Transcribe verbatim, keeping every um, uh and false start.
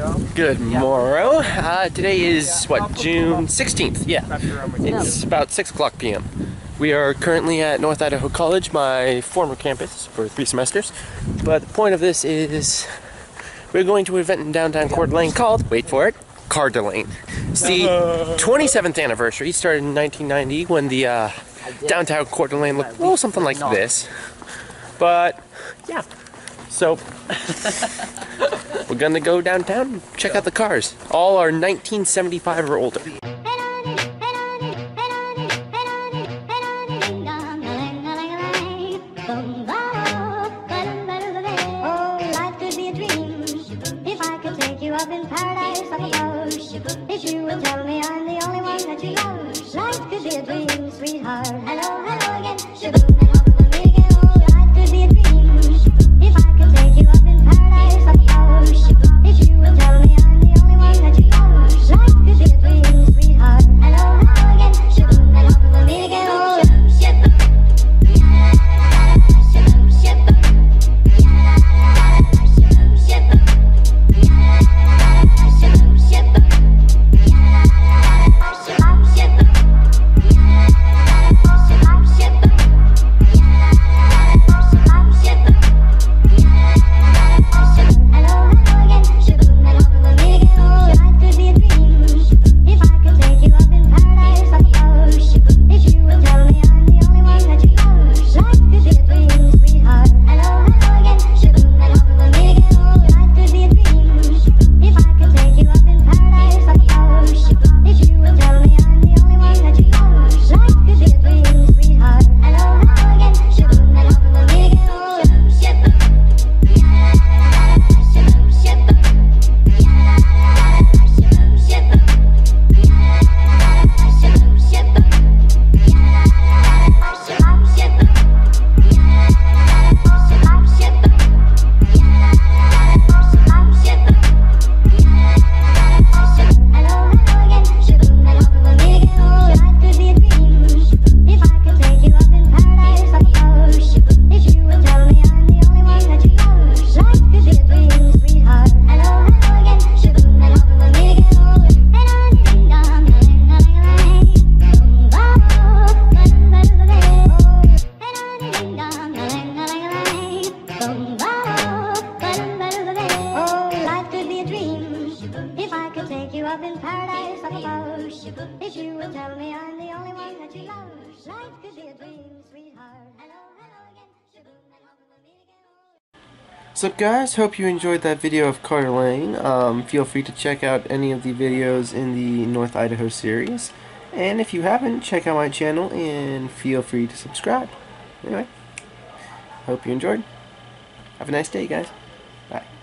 Good morrow. Uh, today is, what, June sixteenth? Yeah. It's about six o'clock p m We are currently at North Idaho College, my former campus, for three semesters. But the point of this is we're going to an event in downtown Coeur d'Alene called, wait for it, Coeur d'Alene. It's the twenty-seventh anniversary. It started in nineteen ninety when the uh, downtown Coeur d'Alene looked, well, something like this. But, yeah. So, we're gonna go downtown and check out the cars. All are nineteen seventy-five or older. If you would tell me I'm the only one that you love, life could be a dream, sweetheart. Hello, hello again. Shaboom, and hope we'll meet again. Oh, life could be a dream. If I could take you up in paradise, I suppose. If you would tell me I'm the only one that you love, life could be a dream, sweetheart. Hello, hello again. Shaboom, and hope we'll meet again. Oh, shaboom, shaboom, shaboom, shaboom, shaboom, shaboom. If you would tell me I'm the only one that you love, life could be a dream, sweetheart. Hello, hello again. What's up, guys? Hope you enjoyed that video of Coeur d'Alene. Um, feel free to check out any of the videos in the North Idaho series. And if you haven't, check out my channel and feel free to subscribe. Anyway, hope you enjoyed. Have a nice day, guys. Bye.